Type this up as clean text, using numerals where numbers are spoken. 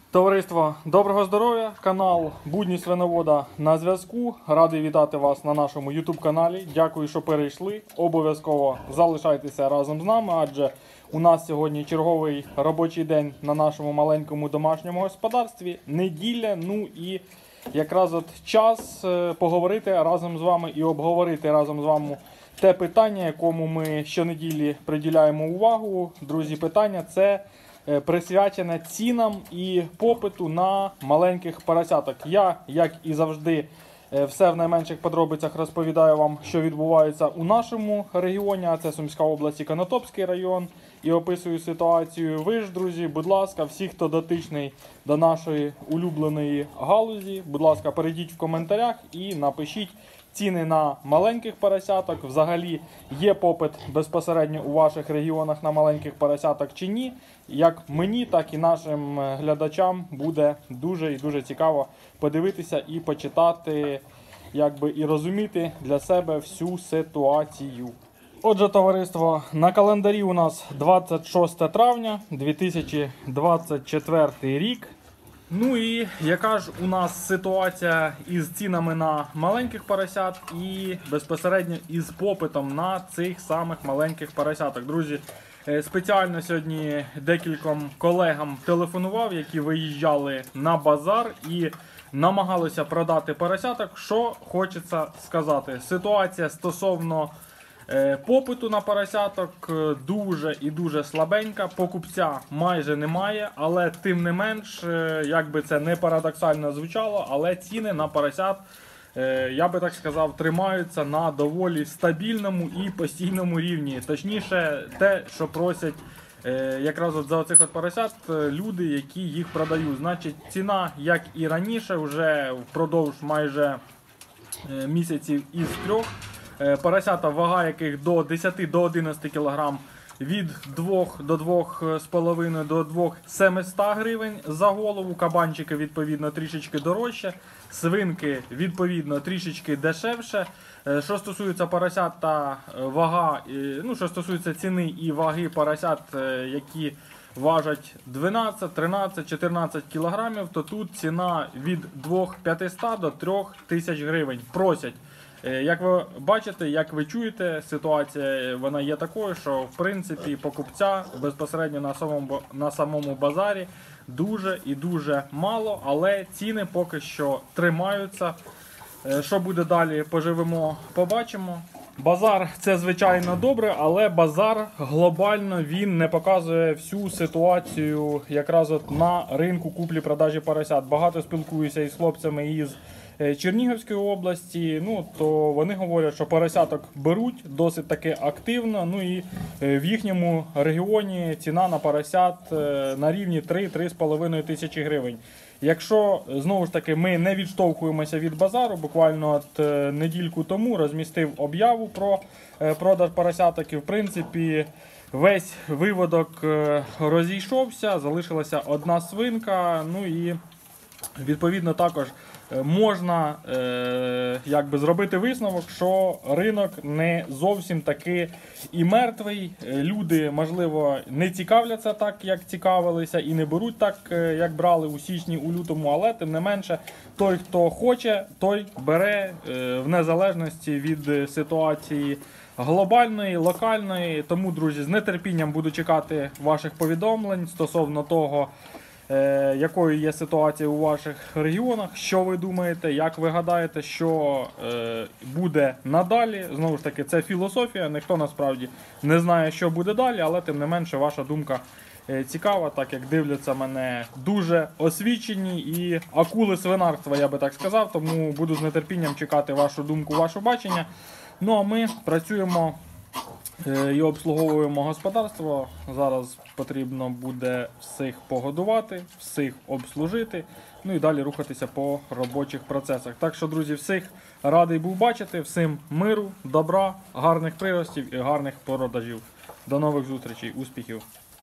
Товариство, доброго здоров'я! Канал Будні Свиновода на зв'язку. Радий вітати вас на нашому YouTube каналі. Дякую, що перейшли. Обов'язково залишайтеся разом з нами, адже у нас сьогодні черговий робочий день на нашому маленькому домашньому господарстві. Неділя, ну і якраз от час поговорити разом з вами і обговорити разом з вами те питання, якому ми щонеділі приділяємо увагу. Друзі, питання це присвячене цінам і попиту на маленьких поросяток. Я, як і завжди, все в найменших подробицях розповідаю вам, що відбувається у нашому регіоні, а це Сумська область і Конотопський район, і описую ситуацію. Ви ж, друзі, будь ласка, всі, хто дотичний до нашої улюбленої галузі, будь ласка, перейдіть в коментарях і напишіть ціни на маленьких поросяток. Взагалі є попит безпосередньо у ваших регіонах на маленьких поросяток чи ні. Як мені, так і нашим глядачам буде дуже і дуже цікаво подивитися і почитати, якби і розуміти для себе всю ситуацію. Отже, товариство, на календарі у нас 26 травня 2024 рік. Ну і яка ж у нас ситуація із цінами на маленьких поросят і безпосередньо із попитом на цих самих маленьких поросяток. Друзі, спеціально сьогодні декільком колегам телефонував, які виїжджали на базар і намагалися продати поросяток. Що хочеться сказати? Ситуація стосовно попиту на поросяток дуже і дуже слабенька, покупця майже немає, але тим не менш, як би це не парадоксально звучало, але ціни на поросят, я би так сказав, тримаються на доволі стабільному і постійному рівні. Точніше, те, що просять якраз от за оцих от поросят люди, які їх продають. Значить, ціна, як і раніше, вже впродовж майже місяців із 3. Поросята, вага яких до 10 до 11 кг, від 2 до 2,5 до 2,700 гривень за голову. Кабанчики, відповідно, трішечки дорожче. Свинки, відповідно, трішечки дешевше. Що стосується поросят та вага, ну, що стосується ціни і ваги поросят, які важать 12, 13, 14 кг, то тут ціна від 2500 до 3000 гривень. Просять. Як ви бачите, як ви чуєте, ситуація вона є такою, що в принципі покупця безпосередньо на самому базарі дуже і дуже мало, але ціни поки що тримаються. Що буде далі, поживемо, побачимо. Базар – це звичайно добре, але базар глобально він не показує всю ситуацію якраз от на ринку куплі-продажі поросят. Багато спілкуюся із хлопцями із Чернігівської області, ну, то вони говорять, що поросяток беруть досить таки активно, ну і в їхньому регіоні ціна на поросят на рівні 3-3,5 тисячі гривень. Якщо, знову ж таки, ми не відштовхуємося від базару, буквально от недільку тому розмістив об'яву про продаж поросяток і, в принципі, весь виводок розійшовся, залишилася одна свинка, ну і, відповідно, також можна якби зробити висновок, що ринок не зовсім таки і мертвий. Люди, можливо, не цікавляться так, як цікавилися, і не беруть так, як брали у січні, у лютому, але тим не менше, той, хто хоче, той бере в незалежності від ситуації глобальної, локальної. Тому, друзі, з нетерпінням буду чекати ваших повідомлень стосовно того, якою є ситуація у ваших регіонах, що ви думаєте, як ви гадаєте, що буде надалі. Знову ж таки, це філософія, ніхто насправді не знає, що буде далі, але тим не менше ваша думка цікава, так як дивляться мене дуже освічені і акули свинарства, я би так сказав, тому буду з нетерпінням чекати вашу думку, ваше бачення. Ну а ми працюємо і обслуговуємо господарство. Зараз потрібно буде всіх погодувати, всіх обслужити, ну і далі рухатися по робочих процесах. Так що, друзі, всіх радий був бачити, всім миру, добра, гарних приростів і гарних продажів. До нових зустрічей, успіхів!